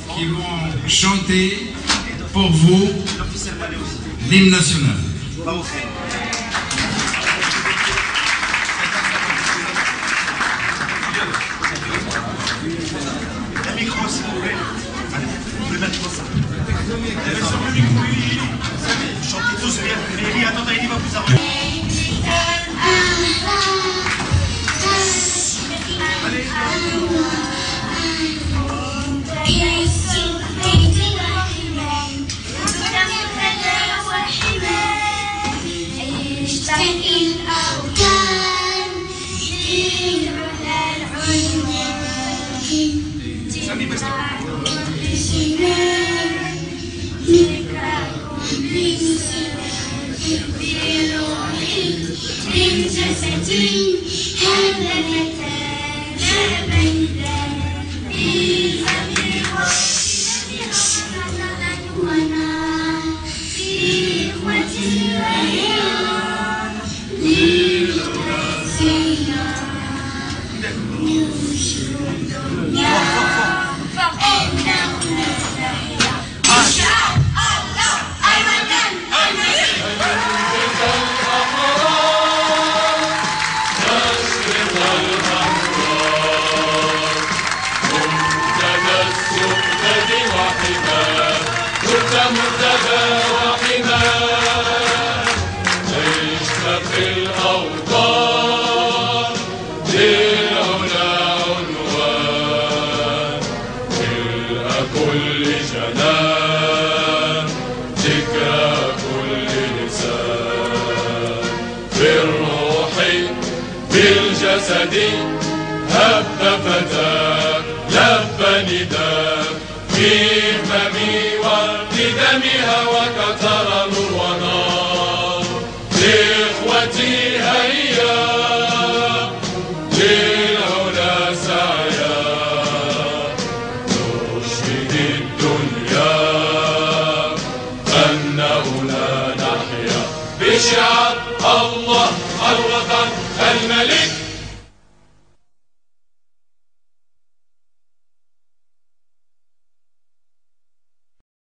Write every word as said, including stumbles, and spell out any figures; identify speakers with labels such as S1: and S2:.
S1: qui vont chanter pour vous l'hymne national.
S2: Un micro, s'il vous plaît. Allez, vous pouvez mettre ça. Oui, chantez tous bien. Eli, attends, Eli va vous arranger. Allez. سامي بس من جسدي هذا الفتى لا بيد في فمي وانا في اخوتي وهيام للغسيل
S3: مرتبى وحماه عشنا في الأوطان للعلا عنوان تلقى كل جنان ذكرى كل لسان في الروح بالجسد هب فتاك لبى نداك في فمي بدمها وكثر نور ونار لإخوتي هيا للعلا سعيا نشهد الدنيا أنه لا نحيا بشعار الله الوطن الملك